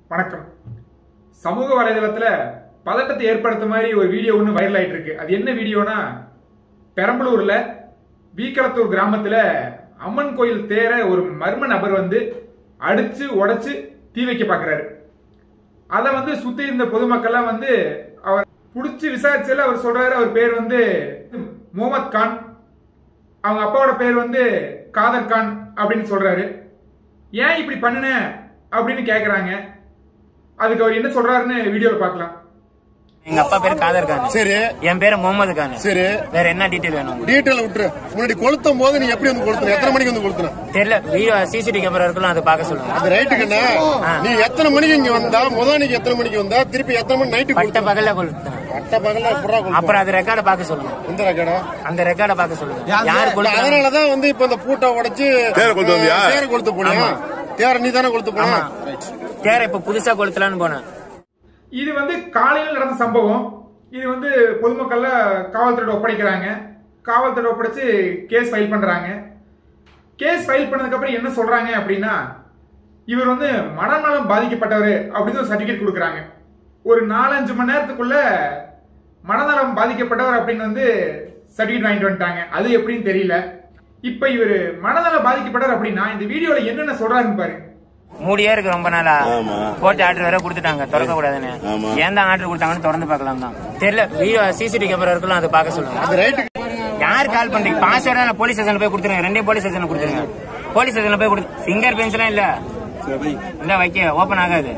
வணக்கம். சமூக வலைதளத்துல பதட்டத்தை ஏற்படுத்த மாதிரி ஒரு வீடியோ ஒன்று வைரல் ஆயிட்டு இருக்கு. அது என்ன வீடியோனா, பெரம்பலூர்ல வீக்கலத்தூர் கிராமத்துல அம்மன் கோயில் தேர ஒரு மர்ம நபர் அடிச்சு உடைச்சு தீ வைக்க பாக்குறாரு. அதை சுத்தி இருந்த பொதுமக்கள்லாம் அவர் புடிச்சு விசாரிச்சல அவர் சொல்றாரு, அவர் பேர் முகமது கான், அவங்க அப்பாவோட பேர் காதர் கான் அப்படின்னு சொல்றாரு. ஏன் இப்படி பண்ணுன அப்படின்னு கேக்குறாங்க. அதுக்கு அவர் என்ன சொல்றாருன்னு வீடியோல பார்க்கலாம். எங்க அப்பா பேரு காதர் கான். சரி. என் பேரு முகமது கான். சரி. வேற என்ன டீடைல் வேணும்? டீடைல் விட்டுரு. முன்னாடி கொளுத்தும் போது நீ எப்படி கொளுத்துற? எத்தனை மணிக்கு கொளுத்துற? தெரியல. வீடியோ சிசிடிவி கேமரா இருக்கலாம், அதை பார்க்க சொல்லுங்க. அது ரைட்டுக்குண்ணா. நீ எத்தனை மணிக்கு இங்க வந்தா? முதலாளிக்கு எத்தனை மணிக்கு வந்தா? திருப்பி எத்தனை மணி நைட்டு? பட்ட பகல்ல கொளுத்துறேன். பட்ட பகல்ல அப்புறம் அது ரெக்கார்ட பார்க்க சொல்லுங்க. எந்த ரெக்கார்டா? அந்த ரெக்கார்ட பார்க்க சொல்லுங்க. யாரு கொளுத்து? அதனாலதான் இப்ப இந்த பூட்டை உடைச்சு தேர கொளுத்து போனியா? தேர நீ தானே கொளுத்து போனா? தேர இப்ப புதுசா கொளுத்தலான்னு போனேன். இது காலையில் நடந்த சம்பவம். இது பொதுமக்கள்ல காவல்துறை ஒப்படைக்கிறாங்க. காவல்துறை ஒப்படைச்சு கேஸ் ஃபைல் பண்றாங்க. கேஸ் ஃபைல் பண்ணதுக்கு அப்புறம் என்ன சொல்றாங்க அப்படின்னா, இவர் மனநலம் பாதிக்கப்பட்டவர் அப்படின்னு ஒரு சர்டிபிகேட் கொடுக்குறாங்க. ஒரு 4-5 மணி நேரத்துக்குள்ள மனநலம் பாதிக்கப்பட்டவர் அப்படின்னு சர்டிபிகேட் வாங்கிட்டு வந்துட்டாங்க. அது எப்படின்னு தெரியல. இப்ப இவர் மனநலம் பாதிக்கப்பட்டவர் அப்படின்னா இந்த வீடியோல என்னென்ன சொல்றாருன்னு பாருங்க. மூடியே இருக்கு ரொம்ப நாளா. கோர்ட் ஆர்டர் வேற கொடுத்துட்டாங்க திறக்க கூடாதுன்னு. ஏன் தான் ஆர்டர் கொடுத்தாங்கன்னு திறந்து பார்க்கலாம் தான். தெரியல. வீடியோ சிசிடிவி கேமரா இருக்கலாம், அதை பார்க்க சொல்லுங்க. யார் கால் பண்றீங்க? பாஸ்வேர்டா போலீஸ் ஸ்டேஷன்ல போய் கொடுத்துருங்க. 2 போலீஸ் ஸ்டேஷன்ல கொடுத்துருங்க. போலீஸ் ஸ்டேஷன்ல போய் கொடுத்து ஃபிங்கர் பிரிண்ட்ஸ் எல்லாம் இல்ல வைக்க ஓபன் ஆகாது.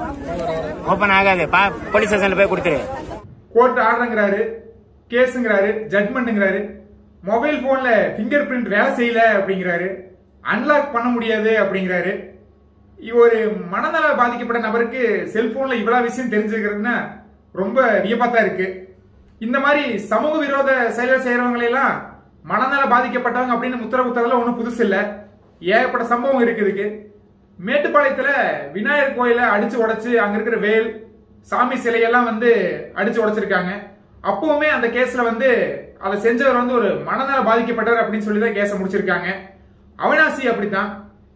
போலீஸ் ஸ்டேஷன்ல போய் கொடுத்துரு. கோர்ட் ஆர்டர்ங்கிறாரு, கேஸ்ங்கிறாரு, ஜட்மெண்ட்ங்கிறாரு. மொபைல் போன்ல பிங்கர் பிரிண்ட் வேலை செய்யல அப்படிங்கிறாரு. அன்லாக் பண்ண முடியாது அப்படிங்கிறாரு. ஒரு மனநல பாதிக்கப்பட்ட நபருக்கு செல்போன்ல இவ்வளவு விஷயம் தெரிஞ்சுக்கிறதுன்னா ரொம்ப வியப்பாத்தான் இருக்கு. இந்த மாதிரி சமூக விரோத செயல்கள் செய்யறவங்களை எல்லாம் மனநல பாதிக்கப்பட்டவங்க அப்படின்னு முத்திரகுத்தல ஒன்னும் புதுசு இல்ல. ஏகப்பட்ட சம்பவம் இருக்குதுக்கு. மேட்டுப்பாளையத்துல விநாயகர் கோயில அடிச்சு உடைச்சு அங்க இருக்கிற வேல் சாமி சிலையெல்லாம் அடிச்சு உடைச்சிருக்காங்க. அப்பவுமே அந்த கேஸ்ல அதை செஞ்சவர் ஒரு மனநல பாதிக்கப்பட்டவர் அப்படின்னு சொல்லிதான் கேஸ முடிச்சிருக்காங்க. அவினாசி அப்படித்தான்.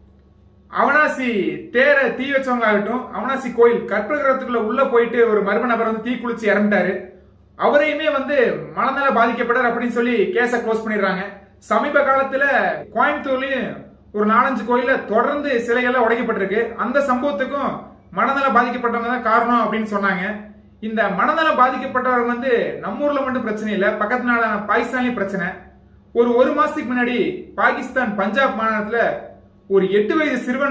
அவனாசி தேர தீ வச்சவங்களாகட்டும், அவனாசி கோயில் கற்பகிரகத்துக்குள்ள உள்ள போயிட்டு ஒரு மர்ம நபர் தீ குளிச்சு இறந்துட்டாரு. அவரையுமே மனநல பாதிக்கப்பட்டார் அப்படின்னு சொல்லி கேஸ க்ளோஸ் பண்ணிடுறாங்க. சமீப காலத்துல கோயம்புத்தூர்லயும் ஒரு 4-5 கோயில்ல தொடர்ந்து சிலைகள்லாம் உடைக்கப்பட்டிருக்கு. அந்த சம்பவத்துக்கும் மனநல பாதிக்கப்பட்டவங்க தான் காரணம் அப்படின்னு சொன்னாங்க. இந்த மனநல பாதிக்கப்பட்டவர் நம்ம ஊர்ல மட்டும் பிரச்சனை இல்ல, பக்கத்து நாடான பாகிஸ்தான்லயும் பிரச்சனை. ஒரு மாசத்துக்கு முன்னாடி பாகிஸ்தான் பஞ்சாப் மாநிலத்துல ஒரு 8 வயது சிறுவன்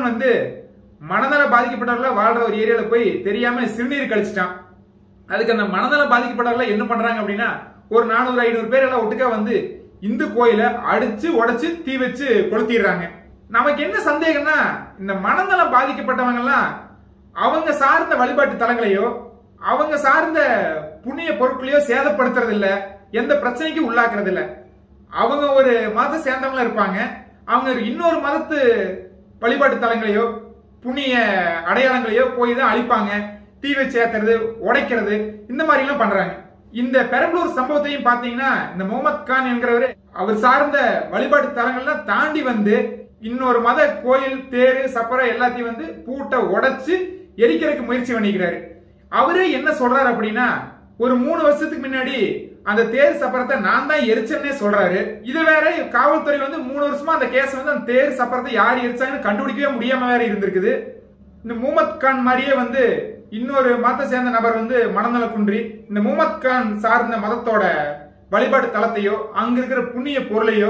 மனநல பாதிக்கப்பட்டவர்கள வாழ்ற ஒரு ஏரியால போய் தெரியாம சிறுநீர் கழிச்சிட்டான். அதுக்கு அந்த மனநல பாதிக்கப்பட்டவர்கள என்ன பண்றாங்க அப்படின்னா, ஒரு 400-500 பேர் எல்லாம் ஒட்டுக்கா இந்து கோயில அடிச்சு உடைச்சு தீ வச்சு கொளுத்திடுறாங்க. நமக்கு என்ன சந்தேகம்னா, இந்த மனநலம் பாதிக்கப்பட்டவங்க எல்லாம் அவங்க சார்ந்த வழிபாட்டு தலங்களையோ அவங்க சார்ந்த புண்ணிய பொருட்களையோ சேதப்படுத்துறது இல்ல, எந்த பிரச்சனைக்கும் உள்ளாக்குறது இல்ல. அவங்க ஒரு மதத்தை சேர்ந்தவங்களா இருப்பாங்க. அவங்க இன்னொரு மதத்து வழிபாட்டு தலங்களையோ புண்ணிய அடையாளங்களையோ போய் தான் அழிப்பாங்க. தீ வச்சு ஏத்துறது, உடைக்கிறது, இந்த மாதிரி எல்லாம் பண்றாங்க. இந்த பெரம்பலூர் சம்பவத்தையும் பாத்தீங்கன்னா, இந்த முகமது கான் என்கிறவரு அவர் சார்ந்த வழிபாட்டு தலங்கள்லாம் தாண்டி இன்னொரு மத கோயில் தேரு சப்பரம் எல்லாத்தையும் பூட்டை உடைச்சு எரிக்கிறதுக்கு முயற்சி பண்ணிக்கிறாரு. அவரே என்ன சொல்றாரு அப்படின்னா, ஒரு 3 வருஷத்துக்கு முன்னாடி அந்த தேர் சப்பரத்தை நான் தான் எரிச்சேன்னே சொல்றாரு. இது வேற காவல்துறை 3 வருஷமா அந்த கேஸ் அந்த தேர் சப்பரத்தை யார் எரிச்சாங்கன்னு கண்டுபிடிக்கவே முடியாம வேற இருந்திருக்குது. இந்த முகமது கான் மாதிரியே இன்னொரு மதத்தை சேர்ந்த நபர் மனநல குன்றி இந்த முகமது கான் சார்ந்த மதத்தோட வழிபாட்டு தலத்தையோ அங்க இருக்கிற புண்ணிய பொருளையோ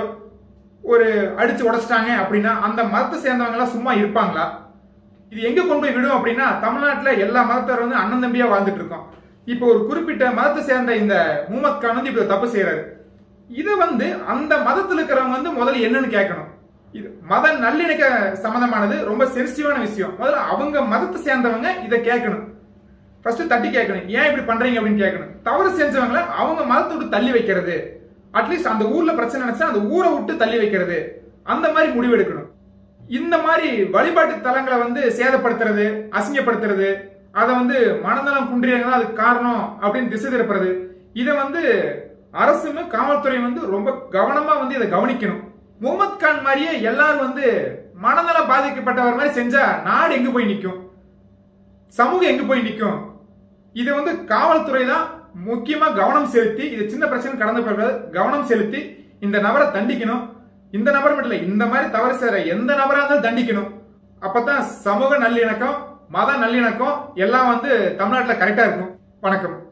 ஒரு அடிச்சு உடைச்சிட்டாங்க அப்படின்னா அந்த மதத்தை சேர்ந்தவங்க எல்லாம் சும்மா இருப்பாங்களா? இது எங்க கொண்டு போய் விடும் அப்படின்னா, தமிழ்நாட்டுல எல்லா மதத்தவர் அண்ணன் தம்பியா வாழ்ந்துட்டு இருக்கோம். இப்போ ஒரு குறிப்பிட்ட மதத்தை சேர்ந்த இந்த முகமது கான் இப்ப தப்பு செய்யறாரு. இத அந்த மதத்துல இருக்கிறவங்க முதல்ல என்னன்னு கேட்கணும். இது மத நல்லிணக்க சம்பந்தமானது, ரொம்ப சென்சிட்டிவான விஷயம். முதல்ல அவங்க மதத்தை சேர்ந்தவங்க இதை கேட்கணும். ஃபர்ஸ்ட் தட்டி கேட்கணும், ஏன் இப்படி பண்றீங்க அப்படின்னு கேட்கணும். தவறு செஞ்சவங்களை அவங்க மதத்தை விட்டு தள்ளி வைக்கிறது, அட்லீஸ்ட் அந்த ஊர்ல பிரச்சனை நினைச்சா அந்த ஊரை விட்டு தள்ளி வைக்கிறது, அந்த மாதிரி முடிவெடுக்கணும். இந்த மாதிரி வழிபாட்டு தலங்களை சேதப்படுத்துறது, அசிங்கப்படுத்துறது, அதை மனநலம் குன்றியவங்க தான் அதுக்கு காரணம் அப்படின்னு திசை திருப்புறது, இதை அரசுமே காவல்துறை ரொம்ப கவனமா இதை கவனிக்கணும். முகமது கான் மாதிரியே எல்லாரும் மனநலம் பாதிக்கப்பட்டவர் மாதிரி செஞ்சா நாடு எங்க போய் நிக்கும்? சமூகம் எங்க போய் நிற்கும்? இது வந்து காவல்துறை தான் முக்கியமா கவனம் செலுத்தி, இது சின்ன பிரச்சனை கடந்து போய் கவனம் செலுத்தி இந்த நபரை தண்டிக்கணும். இந்த நபர் மட்டும் இல்ல, இந்த மாதிரி தவறு செய்யற எந்த நபரா இருந்தாலும் தண்டிக்கணும். அப்பதான் சமூக நல்லிணக்கம், மத நல்லிணக்கம் எல்லாம் வந்து தமிழ்நாட்டுல கரெக்டா இருக்கும். வணக்கம்.